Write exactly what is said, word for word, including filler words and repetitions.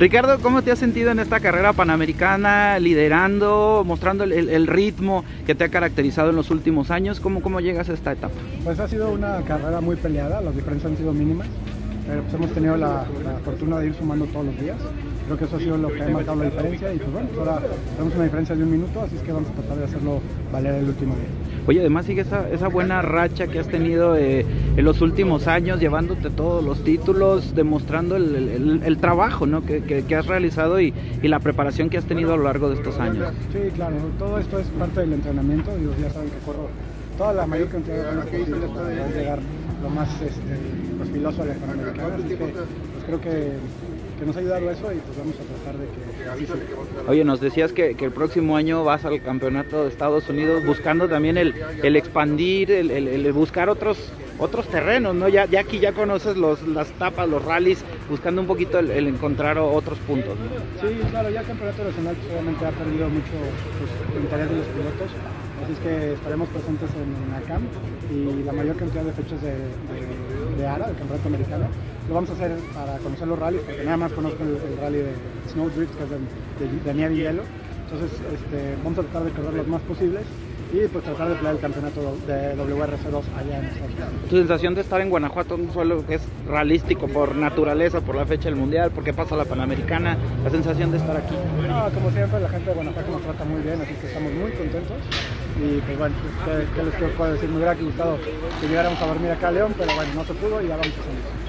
Ricardo, ¿cómo te has sentido en esta carrera panamericana, liderando, mostrando el, el, el ritmo que te ha caracterizado en los últimos años? ¿Cómo, cómo llegas a esta etapa? Pues ha sido una carrera muy peleada, las diferencias han sido mínimas, pero pues hemos tenido la, la fortuna de ir sumando todos los días. Creo que eso ha sido lo que ha marcado la diferencia y pues bueno, pues ahora tenemos una diferencia de un minuto, así es que vamos a tratar de hacerlo valer el último día. Oye, además sigue esa, esa buena racha que has tenido eh, en los últimos años, llevándote todos los títulos, demostrando el, el, el trabajo, ¿no? que, que, que has realizado y, y la preparación que has tenido a lo largo de estos años. Sí, claro, todo esto es parte del entrenamiento, y ya saben que corro toda la mayor cantidad de ruedas posibles para poder llegar lo más este, pues, filoso a la Panamericana, así que pues, creo que que nos ha ayudado eso y pues vamos a tratar de que así sea. Oye, nos decías que, que el próximo año vas al campeonato de Estados Unidos buscando también el, el expandir, el, el, el buscar otros otros terrenos, ¿no? Ya, ya aquí ya conoces los, las etapas, los rallies, buscando un poquito el, el encontrar otros puntos, ¿no? Sí, claro, ya el campeonato nacional pues, obviamente ha perdido mucho pues, el interés de los pilotos, así es que estaremos presentes en, en ACAM y la mayor cantidad de fechas de, de, de ARA, del campeonato americano. Lo vamos a hacer para conocer los rallies, porque nada más conozco el, el rally de Snowdrift, que es de, de, de nieve y hielo. Entonces este, vamos a tratar de correr los más posibles y pues tratar de pelear el campeonato de W R C dos allá en Estados Unidos. ¿Tu sensación de estar en Guanajuato, un suelo que es ralístico por naturaleza, por la fecha del Mundial, porque pasa la Panamericana, la sensación de estar aquí? No, como siempre la gente de Guanajuato nos trata muy bien, así que estamos muy contentos. Y pues bueno, ¿qué, qué les puedo decir? Me hubiera gustado que llegáramos a dormir acá a León, pero bueno, no se pudo y ya vamos a salir.